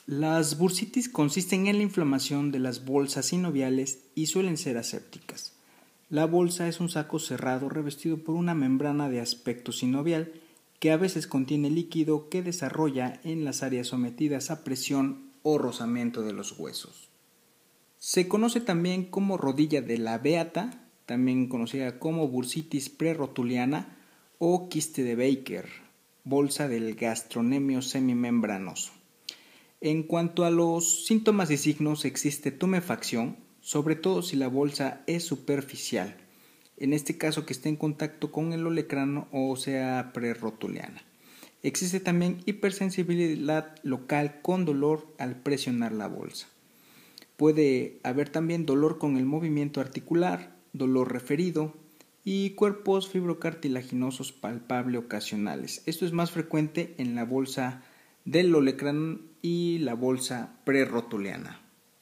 Las bursitis consisten en la inflamación de las bolsas sinoviales y suelen ser asépticas. La bolsa es un saco cerrado revestido por una membrana de aspecto sinovial que a veces contiene líquido que desarrolla en las áreas sometidas a presión o rozamiento de los huesos. Se conoce también como rodilla de la beata, también conocida como bursitis prerrotuliana o quiste de Baker, bolsa del gastrocnemio semimembranoso. En cuanto a los síntomas y signos, existe tumefacción, sobre todo si la bolsa es superficial, en este caso que esté en contacto con el olecrano o sea prerrotuliana. Existe también hipersensibilidad local con dolor al presionar la bolsa. Puede haber también dolor con el movimiento articular, dolor referido y cuerpos fibrocartilaginosos palpable ocasionales. Esto es más frecuente en la bolsa del olecrano y la bolsa prerrotuliana.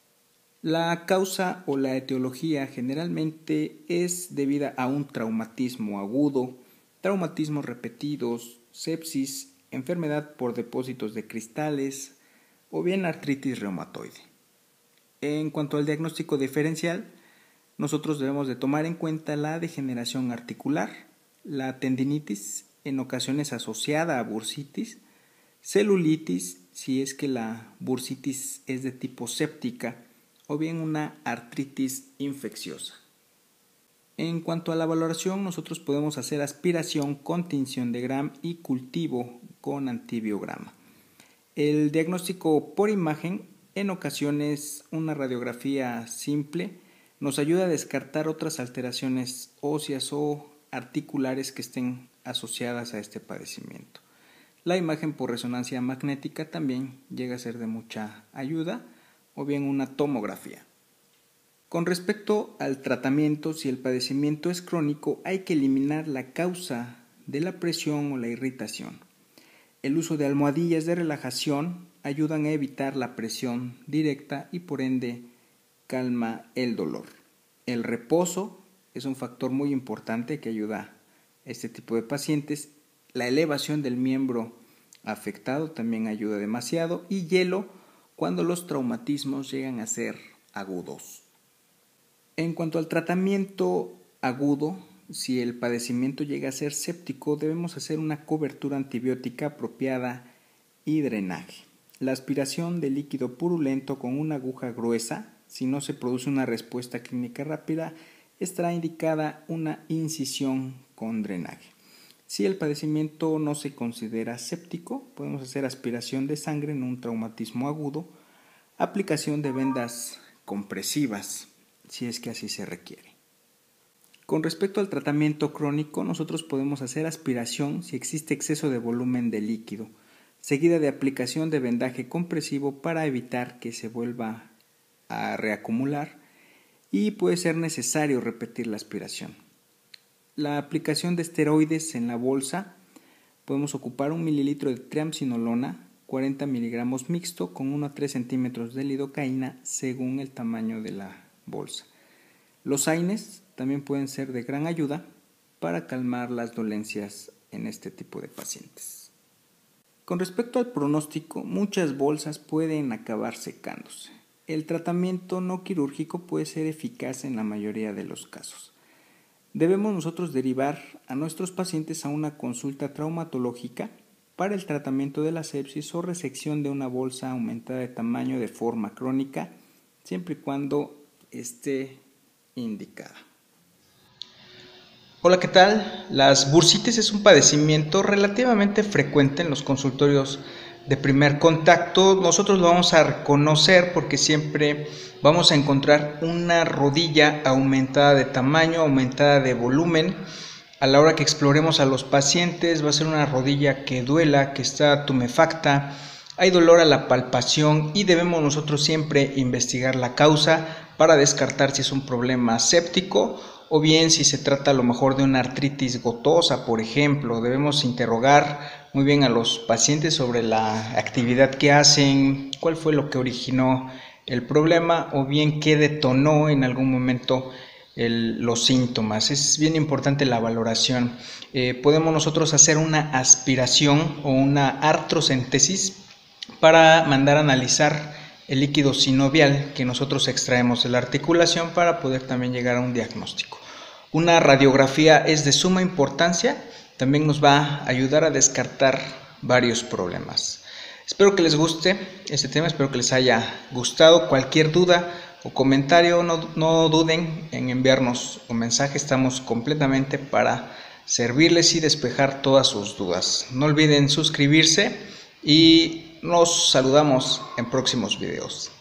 La causa o la etiología generalmente es debida a un traumatismo agudo, traumatismos repetidos, sepsis, enfermedad por depósitos de cristales o bien artritis reumatoide. En cuanto al diagnóstico diferencial, nosotros debemos de tomar en cuenta la degeneración articular, la tendinitis en ocasiones asociada a bursitis, celulitis si es que la bursitis es de tipo séptica o bien una artritis infecciosa. En cuanto a la valoración, nosotros podemos hacer aspiración con tinción de Gram y cultivo con antibiograma. El diagnóstico por imagen, en ocasiones una radiografía simple, nos ayuda a descartar otras alteraciones óseas o articulares que estén asociadas a este padecimiento. La imagen por resonancia magnética también llega a ser de mucha ayuda, o bien una tomografía. Con respecto al tratamiento, si el padecimiento es crónico, hay que eliminar la causa de la presión o la irritación. El uso de almohadillas de relajación ayudan a evitar la presión directa y por ende calma el dolor. El reposo es un factor muy importante que ayuda a este tipo de pacientes. La elevación del miembro afectado también ayuda demasiado y hielo cuando los traumatismos llegan a ser agudos. En cuanto al tratamiento agudo, si el padecimiento llega a ser séptico, debemos hacer una cobertura antibiótica apropiada y drenaje. La aspiración de líquido purulento con una aguja gruesa, si no se produce una respuesta clínica rápida, estará indicada una incisión con drenaje. Si el padecimiento no se considera séptico, podemos hacer aspiración de sangre en un traumatismo agudo, aplicación de vendas compresivas, si es que así se requiere. Con respecto al tratamiento crónico, nosotros podemos hacer aspiración si existe exceso de volumen de líquido, seguida de aplicación de vendaje compresivo para evitar que se vuelva a reacumular y puede ser necesario repetir la aspiración. La aplicación de esteroides en la bolsa, podemos ocupar 1 mililitro de triamcinolona, 40 miligramos mixto con 1 a 3 centímetros de lidocaína según el tamaño de la bolsa. Los AINES también pueden ser de gran ayuda para calmar las dolencias en este tipo de pacientes. Con respecto al pronóstico, muchas bolsas pueden acabar secándose. El tratamiento no quirúrgico puede ser eficaz en la mayoría de los casos. Debemos nosotros derivar a nuestros pacientes a una consulta traumatológica para el tratamiento de la sepsis o resección de una bolsa aumentada de tamaño de forma crónica, siempre y cuando esté indicada. Hola, ¿qué tal? Las bursitis es un padecimiento relativamente frecuente en los consultorios de primer contacto. Nosotros lo vamos a reconocer porque siempre vamos a encontrar una rodilla aumentada de tamaño, aumentada de volumen. A la hora que exploremos a los pacientes va a ser una rodilla que duela, que está tumefacta, hay dolor a la palpación y debemos nosotros siempre investigar la causa para descartar si es un problema séptico o bien si se trata a lo mejor de una artritis gotosa, por ejemplo. Debemos interrogar muy bien a los pacientes sobre la actividad que hacen, cuál fue lo que originó el problema o bien qué detonó en algún momento los síntomas. Es bien importante la valoración. Podemos nosotros hacer una aspiración o una artrocentesis para mandar a analizar el líquido sinovial que nosotros extraemos de la articulación para poder también llegar a un diagnóstico. Una radiografía es de suma importancia, también nos va a ayudar a descartar varios problemas. Espero que les guste este tema, espero que les haya gustado. Cualquier duda o comentario, no duden en enviarnos un mensaje, estamos completamente para servirles y despejar todas sus dudas. No olviden suscribirse y nos saludamos en próximos videos.